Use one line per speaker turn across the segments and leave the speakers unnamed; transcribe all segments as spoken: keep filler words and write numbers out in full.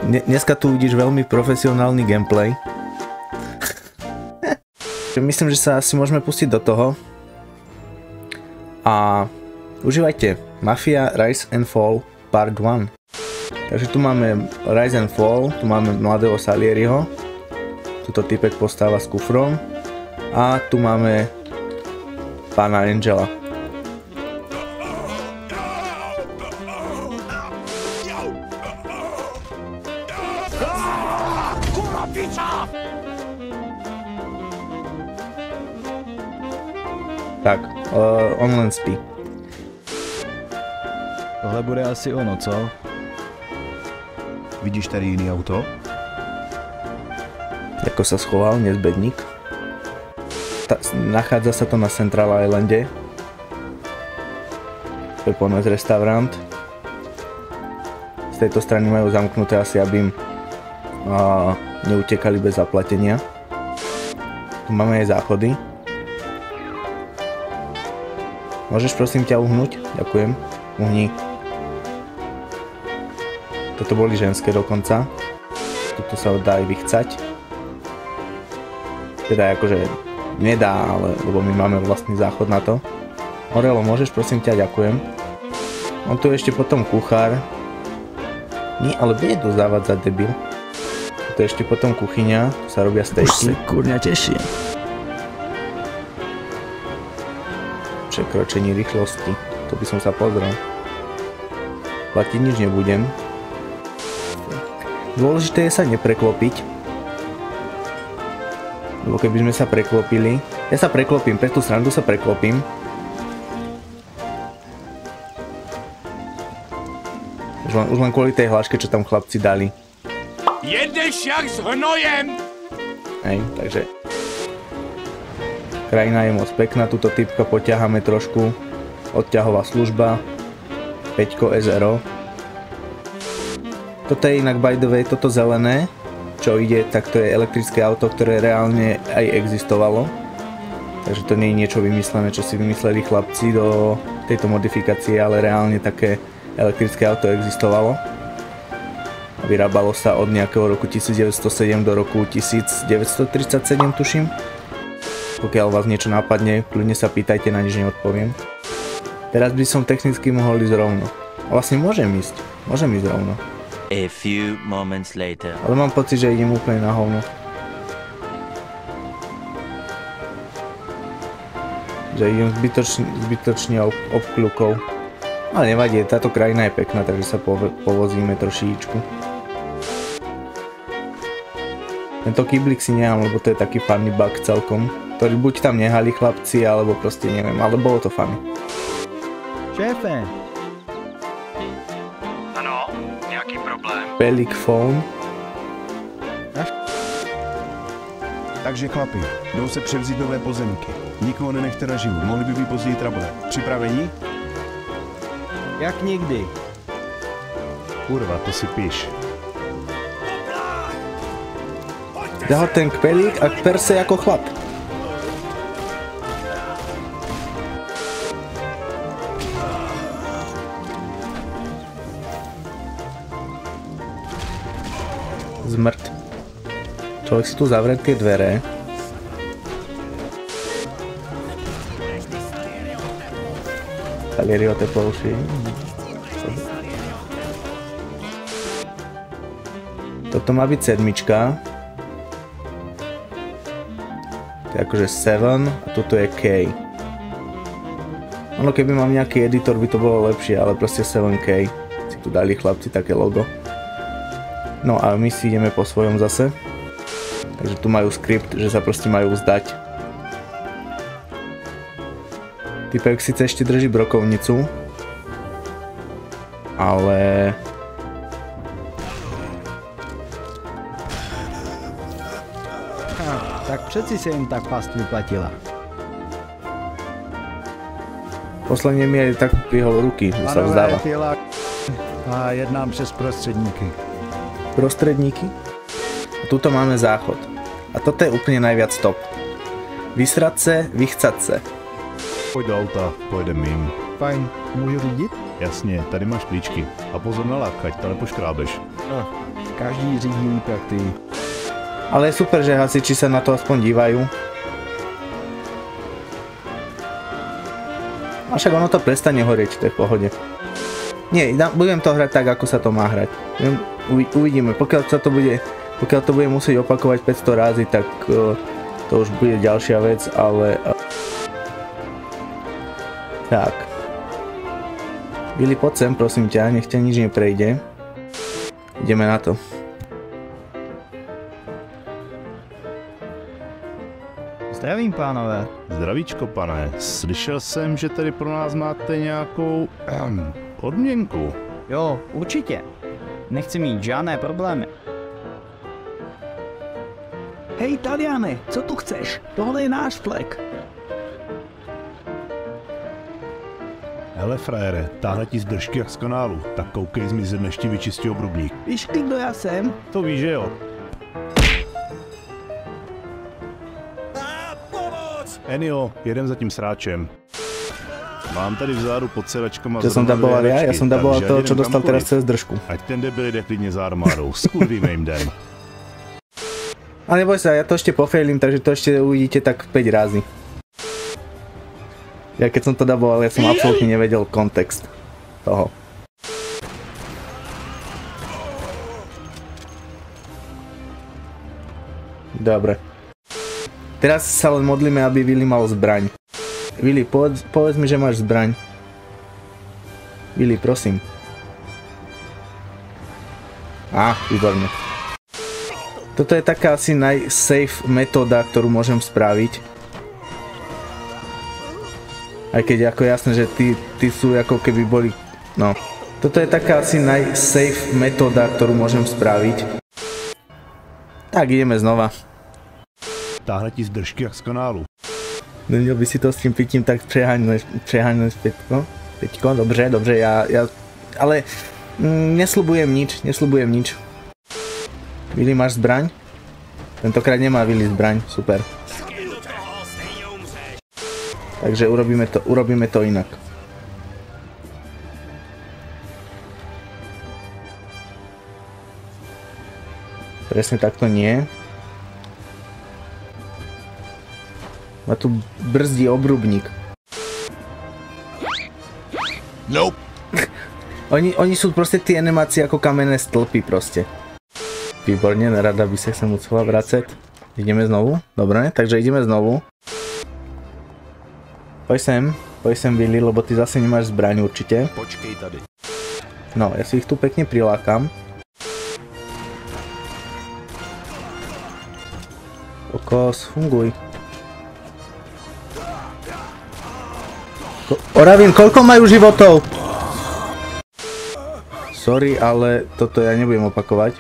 Dneska tu vidíš veľmi profesionálny gameplay. Myslím, že sa asi môžeme pustiť do toho. A užívajte Mafia Rise and Fall Part one. Takže tu máme Rise and Fall, tu máme mladého Salieriho. Tuto typek postáva s kufrom. A tu máme pána Angela. Tak, uh, on len spí.
Tohle bude asi ono, co? Vidíš tady jiný auto?
Ako sa schoval, nezbedník. Ta, nachádza sa to na Central Islande. Pepones restaurant. Z tejto strany majú zamknuté asi, aby im uh, neutekali bez zaplatenia. Tu máme aj záchody. Môžeš prosím ťa uhnúť? Ďakujem. Uhni. Toto boli ženské dokonca. Tuto sa dá aj vychcať. Teda akože nedá, ale lebo my máme vlastný záchod na to. Orelo, môžeš prosím ťa? Ďakujem. On tu je ešte potom kuchár. Nie, ale bude tu zavádzať, debil. Tu je ešte potom kuchyňa. Tu sa robia stejky.
Už sa kurňa teším.
Překročení rýchlosti. To by som sa pozrel. Platiť nič nebudem. Dôležité je sa nepreklopiť. Lebo keby sme sa preklopili... Ja sa preklopím, pre tú srandu sa preklopím. Už len, už len kvôli tej hláške, čo tam chlapci dali.
Jedeš jak s hnojem!
Hej, takže... Krajina je moc pekná, túto typka poťaháme trošku. Odťahová služba. Peťko es er o. Toto je inak by the way, toto zelené, čo ide, tak to je elektrické auto, ktoré reálne aj existovalo. Takže to nie je niečo vymyslené, čo si vymysleli chlapci do tejto modifikácie, ale reálne také elektrické auto existovalo. A vyrábalo sa od nejakého roku devätnásťstosedem do roku devätnásťtridsaťsedem, tuším. Pokiaľ vás niečo napadne, kľudne sa pýtajte, na nič neodpoviem. Teraz by som technicky mohol ísť rovno. Vlastne môžem ísť, môžem ísť rovno.
A few moments later.
Ale mám pocit, že idem úplne na hovno. Že idem zbytočne, zbytočne ob, obkľukov. Ale nevadí, táto krajina je pekná, takže sa pove, povozíme trošičku. Tento kýblik si nechám, lebo to je taký funny bug celkom. Ktorý buď tam nehali chlapci, alebo proste neviem, ale bolo to funny.
Šéfe!
Ano, nějaký problém.
Pelik phone.
Takže chlapi, jdou se převzít nové pozemky. Nikoho nenechte naživu, mohli by být později trable. Připraveni? Jak nikdy. Kurva, to si píš.
Dá ten kpelík a per se jako chlap. Zmrt. Človek si tu zavrie tie dvere. Salieri otepol si. Toto má byť sedmička. To je akože seven a toto je K. Ono, keby mám nejaký editor, by to bolo lepšie, ale proste seven K. Si tu dali chlapci také logo. No a my si ideme po svojom zase. Takže tu majú skript, že sa proste majú vzdať. Typek síce ešte drží brokovnicu. Ale...
Ha, tak přeci se jim tak past vyplatila.
Posledně mi je tak vyhol ruky, že sa vzdáva.
A jednám přes prostředníky.
Prostredníky? A tuto máme záchod. A toto je úplne najviac top. Vysrať se, vychcať se.
Pojď do auta, pojedem mým. Fajn, můžu řídit? Jasně, tady máš klíčky. A pozor na lák, ať to nepoškrábeš. Ah, Každý říct líp jak ty.
Ale je super, že hasiči sa na to aspoň dívajú. A však ono to prestane horieť, to je v pohode. Nie, budem to hrať tak, ako sa to má hrať. Uvidíme, pokiaľ sa to bude, pokiaľ to bude musieť opakovať päťsto razy, tak uh, to už bude ďalšia vec, ale... Uh... Tak. Billy, poď sem, prosím ťa, nech ťa nič neprejde. Ideme na to.
Zdravím, pánové.
Zdravíčko, pane. Slyšel jsem, že tady pro nás máte nějakou um, odměnku.
Jo, určitě. Nechci mít žádné problémy. Hej, Taliane, co tu chceš? Tohle je náš flek.
Hele, frajere, táhle ti z držky jak z kanálu. Tak koukej, zmizet, než ti vyčistí obrubník.
Víš, kdo já jsem?
To víš, že jo? Enio, jedem za tím sráčem. Mám tady vzadu pod sedačkama...
Čo som daboval ja? Ja som daboval toho, čo dostal teraz cez držku.
Ať ten debil jde klidně za armádou. Skurvíme jim den.
Ale neboj sa, ja to ešte pofailím, takže to ešte uvidíte tak päť razy. Ja keď som to daboval, ja som absolútne nevedel kontext toho. Dobre. Teraz sa len modlíme, aby Willy mal zbraň. Willy, povedz, povedz mi, že máš zbraň. Willy, prosím. Á, výborne. Toto je taká asi najsafe metóda, ktorú môžem spraviť. Aj keď ako jasné, že tí, tí sú ako keby boli... No. Toto je taká asi najsafe metóda, ktorú môžem spraviť. Tak, ideme znova.
Táhle ti z držky jak z kanálu.
Neměl by si to s tím pitím tak přeháňneš, přeháňneš Peťko? Peťko, dobře, dobře, já, já, ale mm, nesľubujem nič, nesľubujem nič. Willy, máš zbraň? Tentokrát nemá Willy zbraň, super. Takže urobíme to, urobíme to inak. Presne takto nie. A tu brzdí obrubník.
Nope.
oni, oni sú proste tie animácie ako kamenné stĺpy proste. Výborne, nerada by sa sa musela vracať. Ideme znovu? Dobre, takže ideme znovu. Poď sem, poď sem Willy, lebo ty zase nemáš zbraň určite.
Počkej tady.
No, ja si ich tu pekne prilákam. Kokos, funguj. Oravin, koľko majú životov? Sorry, ale toto ja nebudem opakovať.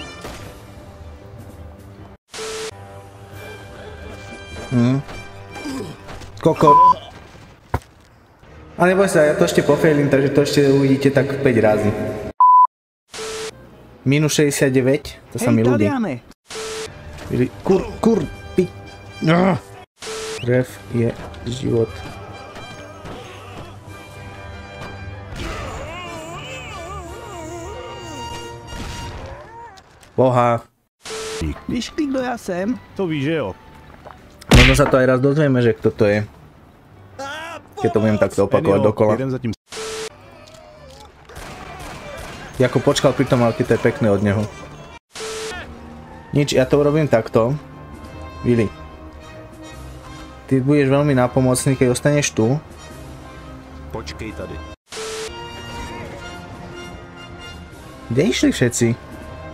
Hm. Koko. Ale neboj sa, ja to ešte pofailím, takže to ešte uvidíte tak päť razy. Minus šesťdesiatdeväť, to sa mi ľudí. Kur, kur, pi... Ref je život. Boha.
Víš, kdo já jsem?
To víš, že jo?
Možno sa to aj raz dozvieme, že kto to je. Keď to budem takto opakovať
Enio,
dokola.
jedem za tím...
Jako počkal pri tom, ale to je pekné od neho. Nič, ja to urobím takto. Willy. Ty budeš veľmi nápomocný, keď ostaneš tu.
Počkej tady.
Kde išli všetci?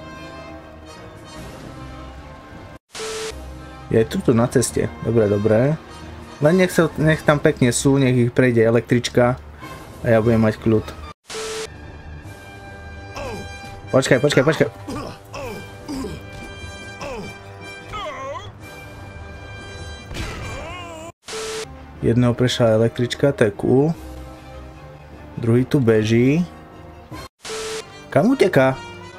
Je tu tu na ceste. Dobre, dobre. Len nech, sa, nech tam pekne sú, nech ich prejde električka a ja budem mať kľud. Počkaj, počkaj, počkaj. Jedného prešla električka, to je cool. Druhý tu beží. Kam uteká?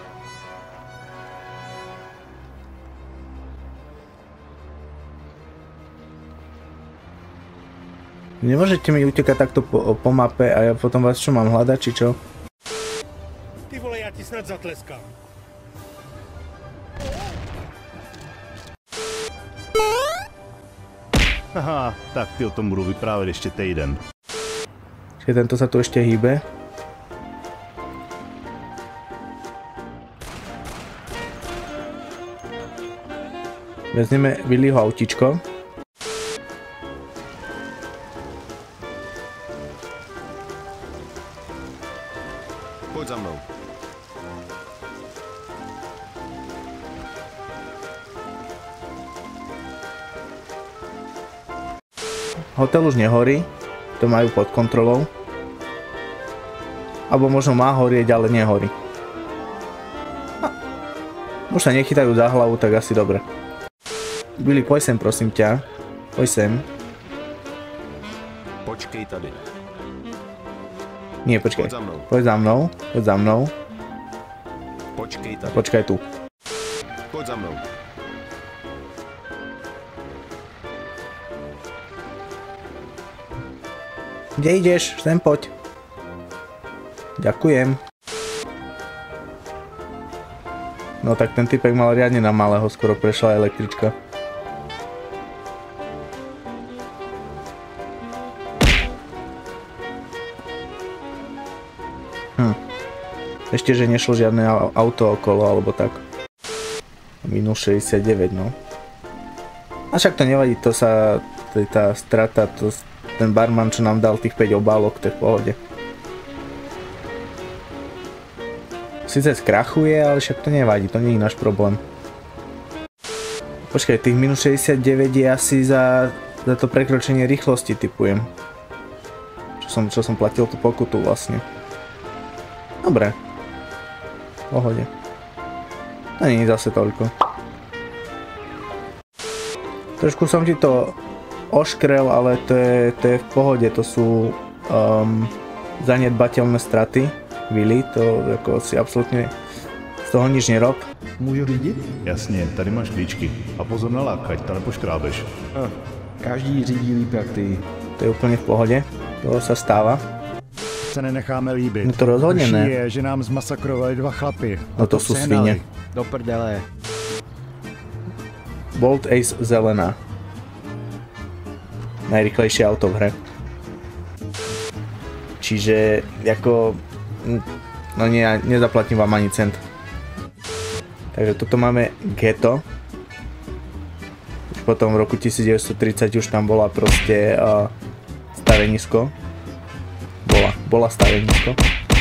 Nemôžete mi utekať takto po, po mape a ja potom vás čo mám hľadať, či čo?
Ty vole, já ti snad zatleskám.
Haha, tak ty o tom budu vyprávět ještě týden.
Čiže tento sa tu ešte hýbe. Vezmeme Willyho autíčko.
Pojď za mnou.
Hotel už nehorí, to majú pod kontrolou. Alebo možno má horieť, ale nehorí. A, už sa nechytajú za hlavu, tak asi dobre. Willy, poj sem, prosím ťa. Poj sem.
Počkej tady.
Nie, počkaj.
Pojď za mnou.
Poď za mnou. Poď za mnou.
Počkej tady.
Počkaj tu.
Pojď za mnou.
Kde ideš? Sem poď. Ďakujem. No tak ten typek mal riadne na malého, skoro prešla električka. Hm. Ešte, že nešlo žiadne auto okolo, alebo tak. Minus šesťdesiatdeväť, no. A však to nevadí, to sa, to je tá strata, to, ten barman, čo nám dal tých päť obálok, to je v pohode. Sice skrachuje, ale však to nevadí, to nie je náš problém. Počkaj, tých minus šesťdesiatdeväť je asi za, za to prekročenie rýchlosti, typujem. Čo som, čo som platil tú pokutu vlastne. Dobre. V pohode. To nie je zase toľko. Trošku som ti to oškrel, ale to je, to je v pohode, to sú um, zanedbateľné straty. Willy, to jako si absolutně z toho nič nerob.
Můžu řídit?
Jasně, tady máš klíčky. A pozor na lák, ať to nepoškrábeš.
Ah, každý řídí líp jak ty.
To je úplně v pohodě, to se stává.
Se nenecháme líbit.
No to rozhodně
Horší
ne.
je, že nám zmasakrovali dva chlapy.
No to jsou svině.
Do prdele.
Bolt Ace zelená. Najrychlejšie auto v hre. Čiže jako... No nie, nezaplatím vám ani cent. Takže toto máme ghetto. Už potom v roku devätnásťtridsať už tam bola proste uh, stavenisko. Bola, bola stavenisko.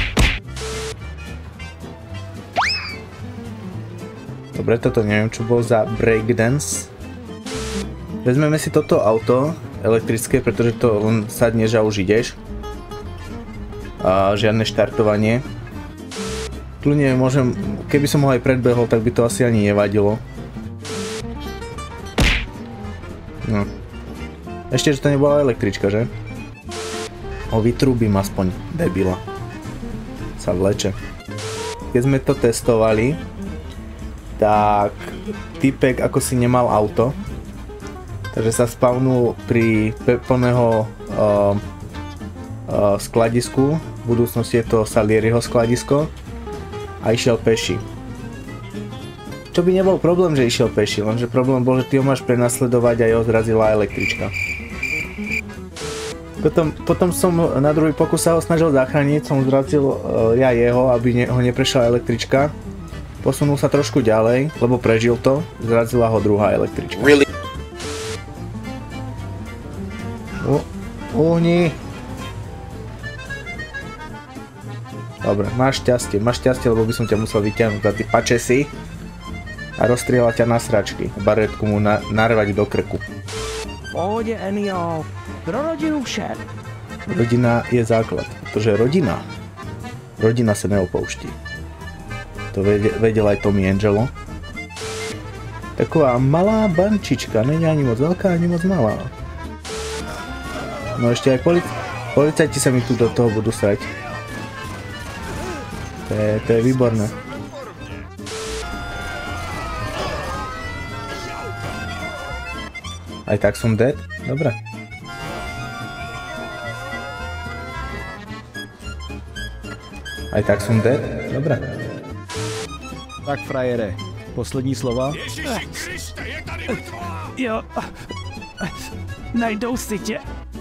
Dobre, toto neviem, čo bol za breakdance. Vezmeme si toto auto elektrické, pretože to len sadneš a už ideš. A žiadne štartovanie. Kľudne môžem, keby som ho aj predbehol, tak by to asi ani nevadilo. No. Ešte, že to nebola električka, že? Ho vytrúbim aspoň, debila. Sa vleče. Keď sme to testovali, tak typek ako si nemal auto, takže sa spavnul pri plného uh, Uh, skladisku, v budúcnosti je to Salieriho skladisko a išiel peši. Čo by nebol problém, že išiel peši, lenže problém bol, že ty ho máš prenasledovať a jeho zrazila električka. Potom, potom som na druhý pokus sa ho snažil zachrániť, som zrazil uh, ja jeho, aby ne, ho neprešla električka. Posunul sa trošku ďalej, lebo prežil to, zrazila ho druhá električka. Really? Uh, uhni! Dobre, máš šťastie, máš šťastie, lebo by som ťa musel vyťahnuť za ty pačesy a rozstrieľať ťa na sračky. Baretku mu na, narvať do krku.
Pohodě, Enio. Pro rodinu vše.
Rodina je základ, pretože rodina, rodina sa neopouští. To vedel aj Tommy Angelo. Taková malá bančička, není ani moc veľká, ani moc malá. No ešte aj polic policajti sa mi tu do toho budú srať. To je, to je výborné. Aj tak som dead? Dobre. Aj tak som dead? Dobre.
Tak frajere, poslední slova?
Ježiši Kriste, je tady mrtvá!
Jo, Najdou si tě.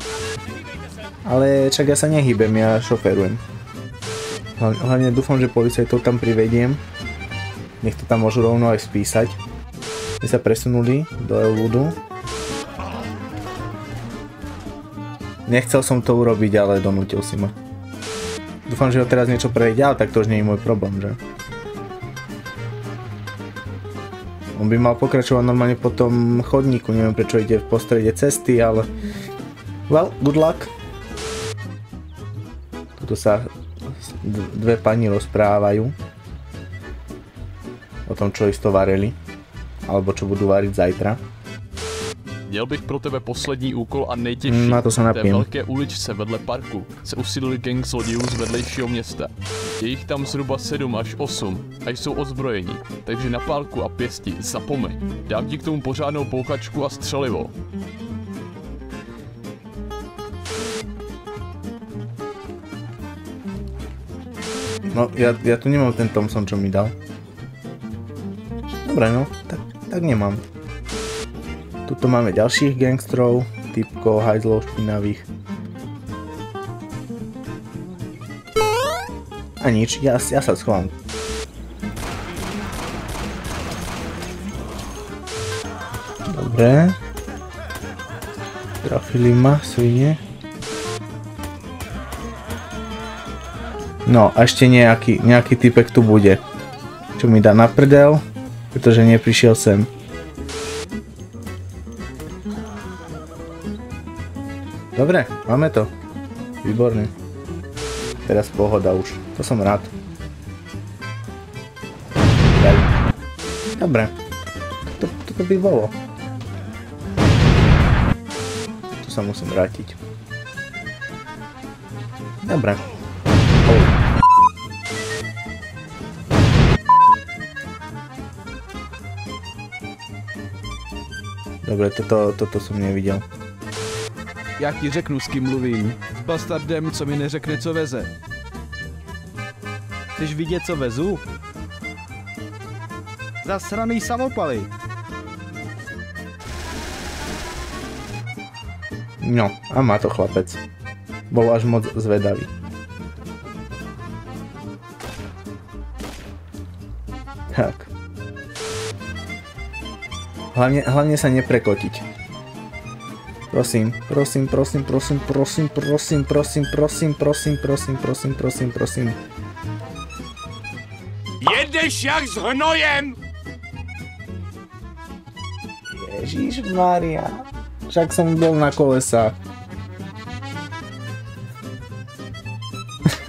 Ale čak ja sa nehýbem, ja šoferujem. Hlavne, hlavne dúfam, že policajtov tam privediem. Nech to tam môžu rovno aj spísať. My sa presunuli do Elwoodu. Nechcel som to urobiť, ale donútil si ma. Dúfam, že ho teraz niečo prejde, ale tak to už nie je môj problém, že? On by mal pokračovať normálne po tom chodníku, neviem prečo ide v postrede cesty, ale... Well, good luck. Tu sa dve pani rozprávajú o tom, čo isto varili, alebo čo budú variť zajtra.
Měl bych pro tebe poslední úkol a nejtěžší.
Na to se
V té
napím.
velké uličce vedle parku se usídlili gang zlodějů z vedlejšího města. Je jich tam zhruba sedm až osm a jsou ozbrojení, takže na pálku a pěsti zapomeň. Dám ti k tomu pořádnou pouchačku a střelivo.
No, ja, ja tu nemám ten Thompson, čo mi dal. Dobre, no, tak, tak nemám. Tuto máme ďalších gangstrov, typkov, hajzlov špinavých. A nič, ja, ja sa schovám. Dobre. Trafili ma, svine. No, a ešte nejaký, nejaký typek tu bude. Čo mi dá na prdel, pretože neprišiel sem. Dobre, máme to. Výborne. Teraz pohoda už. To som rád. Daj. Dobre. Toto, toto by bolo. Tu sa musím vrátiť. Dobre. Dobre, toto, toto som nevidel.
Já ti řeknu, s kým mluvím. S bastardem, co mi neřekne, co veze. Chceš vidět, co vezu? Zasraný samopaly.
No, a má to chlapec. Bol až moc zvedavý. Tak. Hlavne, hlavne sa neprekotiť. Prosím, prosím, prosím, prosím, prosím, prosím, prosím, prosím, prosím, prosím, prosím, prosím, prosím.
Jedeš jak s hnojem!
Ježišmaria. Však som bol na kolesách.